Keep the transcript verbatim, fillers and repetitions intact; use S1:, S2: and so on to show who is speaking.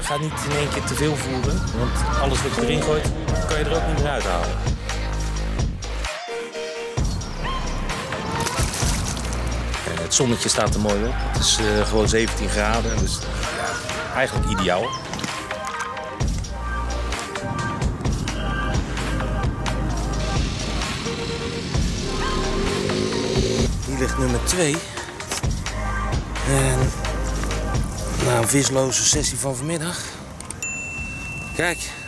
S1: ga niet in één keer te veel voeren, want alles wat je erin gooit, kan je er ook niet meer uithalen. Het zonnetje staat er mooi op. Het is uh, gewoon zeventien graden, dus ja, eigenlijk ideaal. Hier ligt nummer twee. En na een visloze sessie van vanmiddag. Kijk.